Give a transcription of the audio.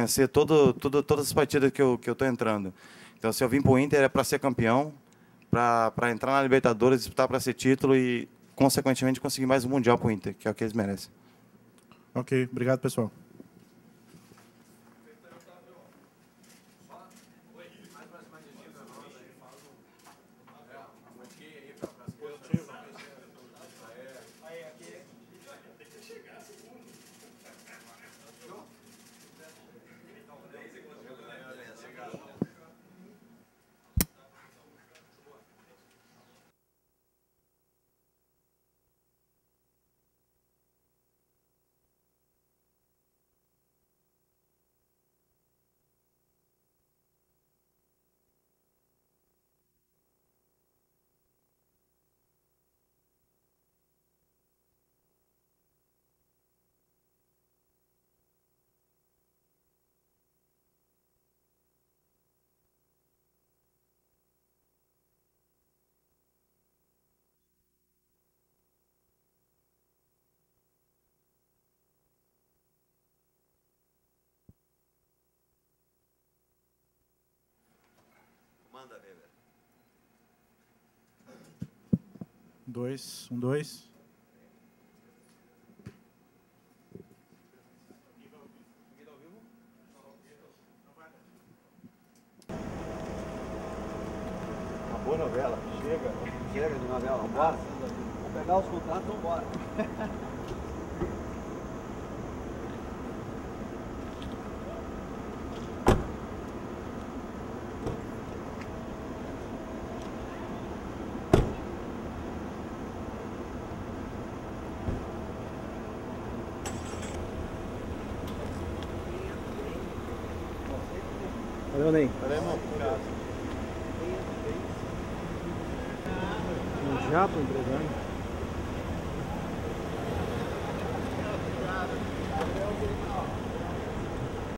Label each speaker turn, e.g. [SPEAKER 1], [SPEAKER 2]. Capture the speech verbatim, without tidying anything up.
[SPEAKER 1] vencer todo, todo, todas as partidas que eu, que eu tô entrando. Então, se eu vim para o Inter, é para ser campeão, para entrar na Libertadores, disputar para ser título e, consequentemente, conseguir mais um Mundial para o Inter, que é o que eles merecem.
[SPEAKER 2] Ok, obrigado, pessoal.
[SPEAKER 3] Manda ver, velho.
[SPEAKER 2] Dois, um, dois.
[SPEAKER 3] Acabou a novela. Chega. Chega de novela. Vambora. Vamos pegar os contratos e vambora.
[SPEAKER 2] Valeu, Ney.
[SPEAKER 3] Valeu, irmão.
[SPEAKER 2] Um jato, empresário.